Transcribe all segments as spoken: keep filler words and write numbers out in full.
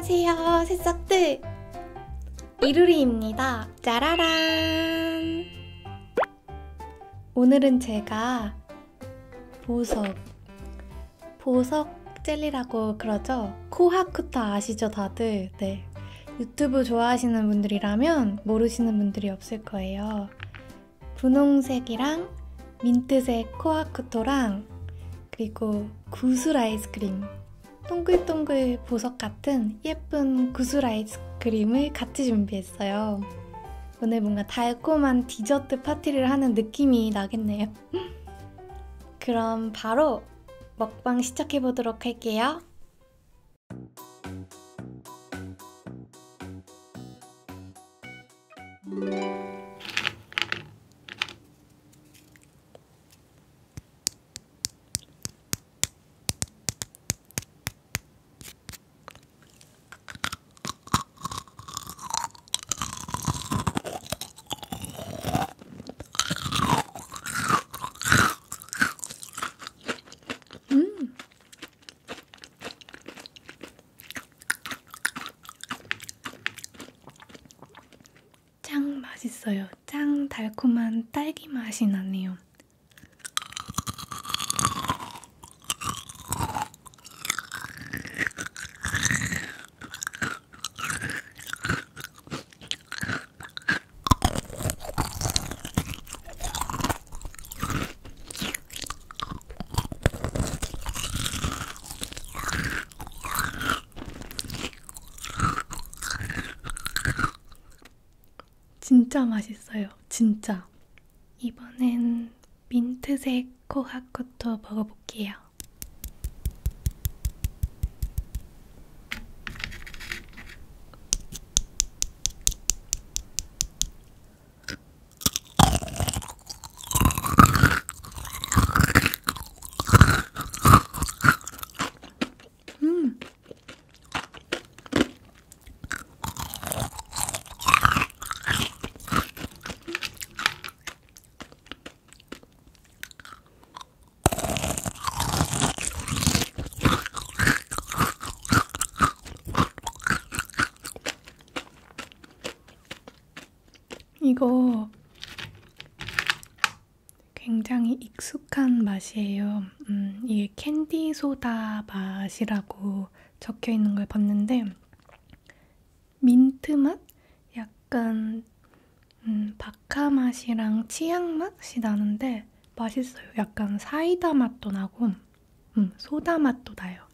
안녕하세요, 새싹들! 이루리입니다. 짜라란! 오늘은 제가 보석, 보석 젤리라고 그러죠? 코하쿠토 아시죠, 다들? 네. 유튜브 좋아하시는 분들이라면 모르시는 분들이 없을 거예요. 분홍색이랑 민트색 코하쿠토랑 그리고 구슬 아이스크림, 동글동글 보석 같은 예쁜 구슬 아이스크림을 같이 준비했어요. 오늘 뭔가 달콤한 디저트 파티를 하는 느낌이 나겠네요. 그럼 바로 먹방 시작해보도록 할게요. 음! 짱 맛있어요. 짱 달콤한 딸기 맛이 나네요. 진짜 맛있어요. 진짜. 이번엔 민트색 코하쿠토 먹어볼게요. 음! 이거 굉장히 익숙한 맛이에요. 음, 이게 캔디 소다 맛이라고 적혀 있는 걸 봤는데 민트 맛? 약간 음, 바카 맛이랑 치약 맛이 나는데 맛있어요. 약간 사이다 맛도 나고 음, 소다 맛도 나요.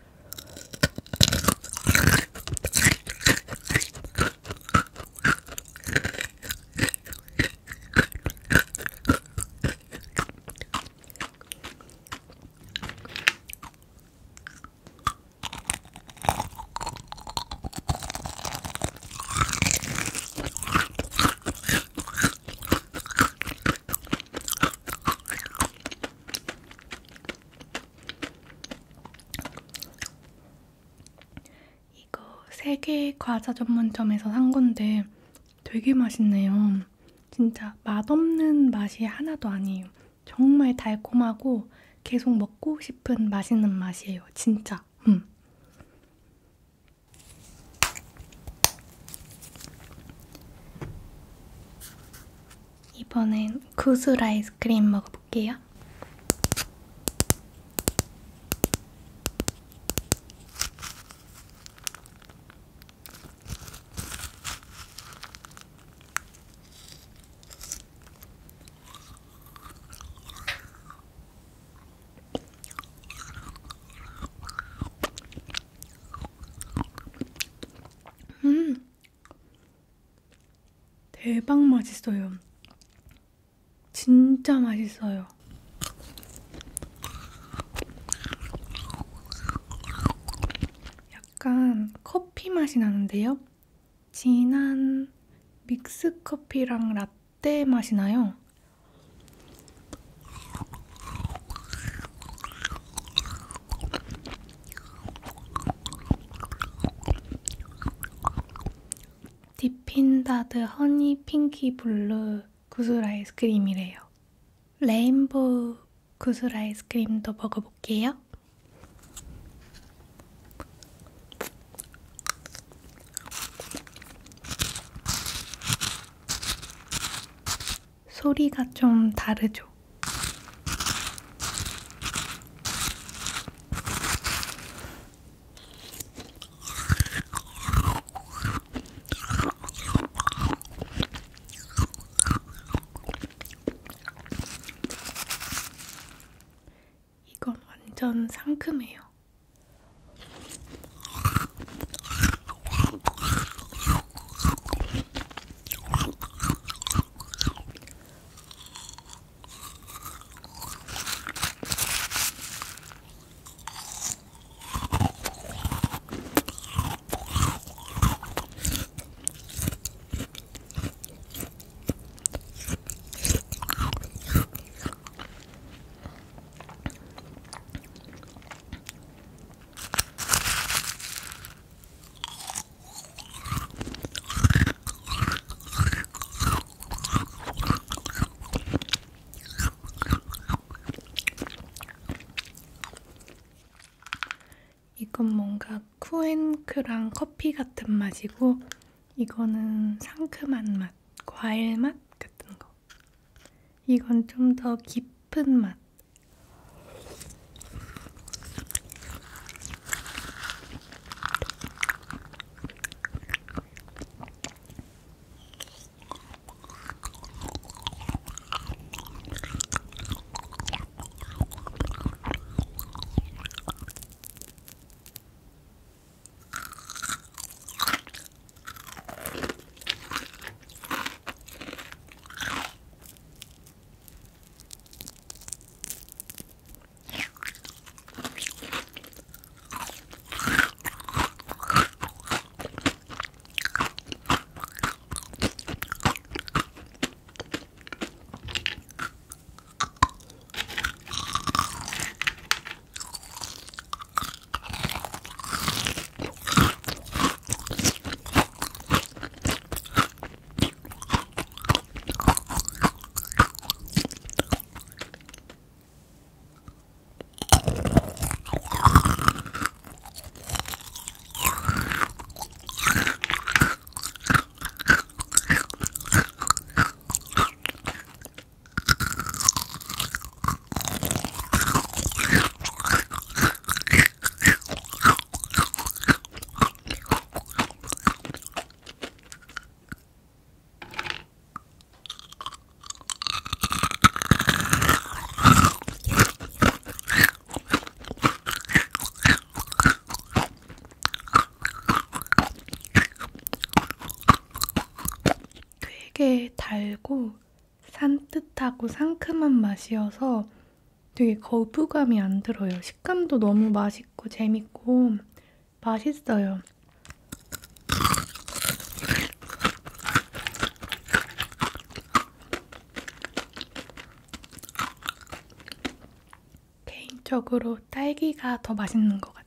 세계 과자 전문점에서 산 건데 되게 맛있네요. 진짜 맛없는 맛이 하나도 아니에요. 정말 달콤하고 계속 먹고 싶은 맛있는 맛이에요. 진짜. 음. 이번엔 구슬 아이스크림 먹어볼게요. 음! 대박 맛있어요. 진짜 맛있어요. 약간 커피 맛이 나는데요? 진한 믹스 커피랑 라떼 맛이 나요. 디핀다드 허니 핑키 블루 구슬 아이스크림이래요. 레인보우 구슬 아이스크림도 먹어볼게요. 소리가 좀 다르죠? 이건 완전 상큼해요. 이건 뭔가 쿠앤크랑 커피 같은 맛이고 이거는 상큼한 맛, 과일 맛 같은 거. 이건 좀 더 깊은 맛. 되게 달고 산뜻하고 상큼한 맛이어서 되게 거부감이 안 들어요. 식감도 너무 맛있고 재밌고 맛있어요. 개인적으로 딸기가 더 맛있는 것 같아요.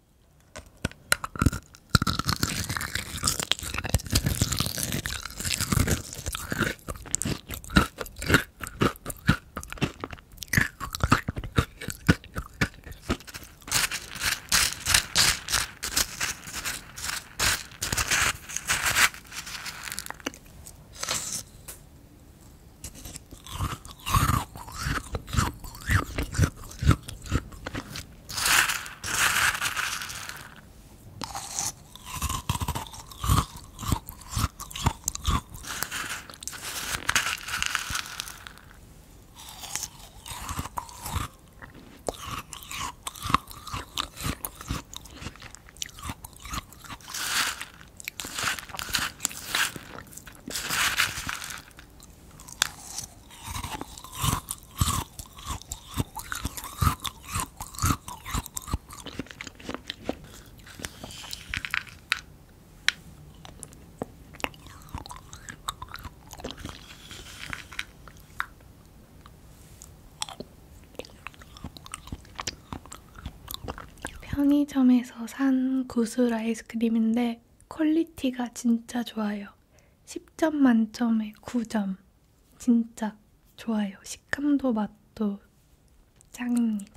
편의점에서 산 구슬 아이스크림인데 퀄리티가 진짜 좋아요. 십 점 만점에 구 점. 진짜 좋아요. 식감도 맛도 짱입니다.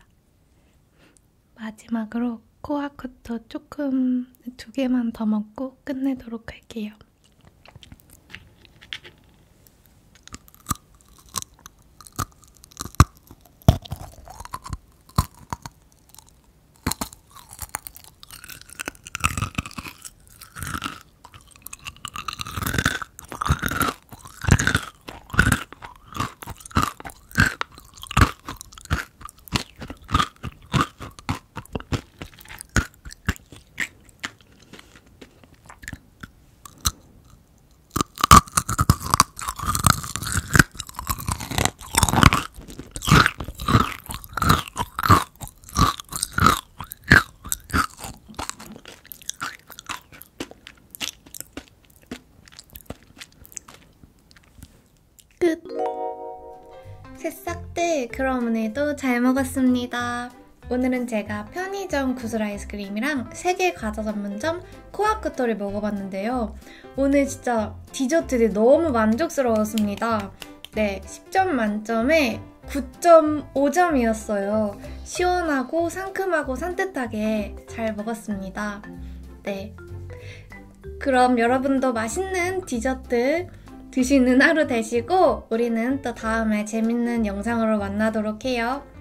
마지막으로 코아쿠토 조금 두 개만 더 먹고 끝내도록 할게요. 끝! 새싹들, 그럼 오늘도 잘 먹었습니다. 오늘은 제가 편의점 구슬 아이스크림이랑 세계 과자 전문점 코아쿠토를 먹어봤는데요. 오늘 진짜 디저트들이 너무 만족스러웠습니다. 네, 십 점 만점에 구 점 오 점이었어요. 시원하고 상큼하고 산뜻하게 잘 먹었습니다. 네, 그럼 여러분도 맛있는 디저트 드시는 하루 되시고 우리는 또 다음에 재밌는 영상으로 만나도록 해요.